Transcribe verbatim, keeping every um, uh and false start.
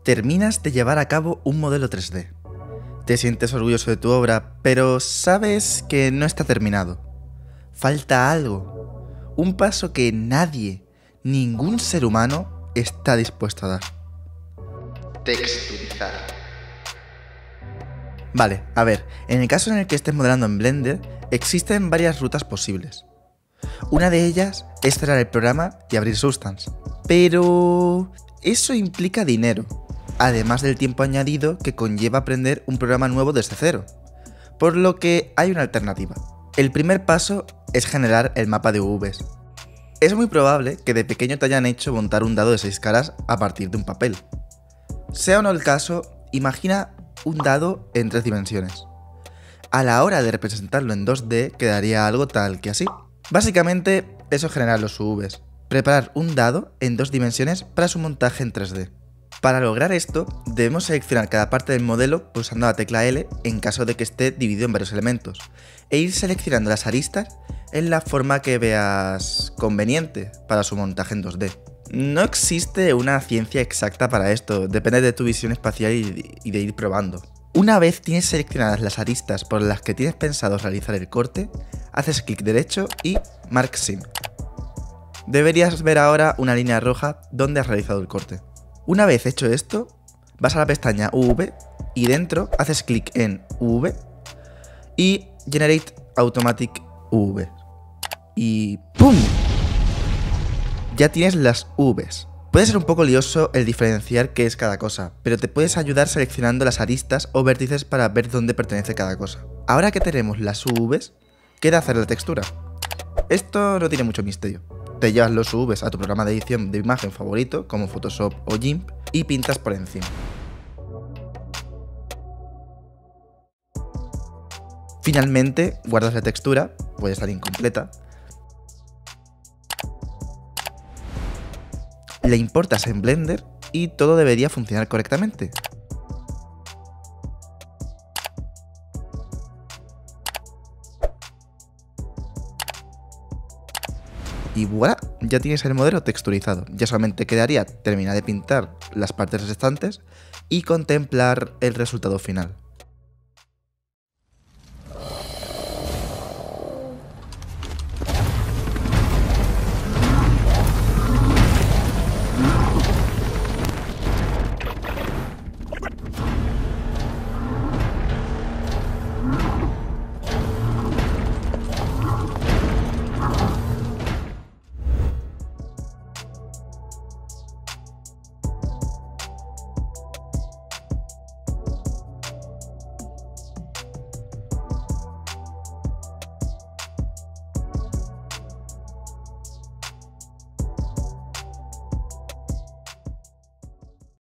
Terminas de llevar a cabo un modelo tres D. Te sientes orgulloso de tu obra, pero sabes que no está terminado. Falta algo. Un paso que nadie, ningún ser humano, está dispuesto a dar. Texturizar. Vale, a ver, en el caso en el que estés modelando en Blender, existen varias rutas posibles. Una de ellas es cerrar el programa y abrir Substance. Pero eso implica dinero, además del tiempo añadido que conlleva aprender un programa nuevo desde cero. Por lo que hay una alternativa. El primer paso es generar el mapa de U Vs. Es muy probable que de pequeño te hayan hecho montar un dado de seis caras a partir de un papel. Sea o no el caso, imagina un dado en tres dimensiones. A la hora de representarlo en dos D quedaría algo tal que así. Básicamente, eso es generar los U Vs. Preparar un dado en dos dimensiones para su montaje en tres D. Para lograr esto, debemos seleccionar cada parte del modelo pulsando la tecla L en caso de que esté dividido en varios elementos, e ir seleccionando las aristas en la forma que veas conveniente para su montaje en dos D. No existe una ciencia exacta para esto, depende de tu visión espacial y de ir probando. Una vez tienes seleccionadas las aristas por las que tienes pensado realizar el corte, haces clic derecho y Mark Scene. Deberías ver ahora una línea roja donde has realizado el corte. Una vez hecho esto, vas a la pestaña U V y dentro haces clic en U V y Generate Automatic U V. Y ¡pum! Ya tienes las U Vs. Puede ser un poco lioso el diferenciar qué es cada cosa, pero te puedes ayudar seleccionando las aristas o vértices para ver dónde pertenece cada cosa. Ahora que tenemos las U Vs, queda hacer la textura. Esto no tiene mucho misterio. Te llevas los U Vs a tu programa de edición de imagen favorito, como Photoshop o GIMP, y pintas por encima. Finalmente, guardas la textura, puede estar incompleta, la importas en Blender y todo debería funcionar correctamente. Y voilà, ya tienes el modelo texturizado. Ya solamente quedaría terminar de pintar las partes restantes y contemplar el resultado final.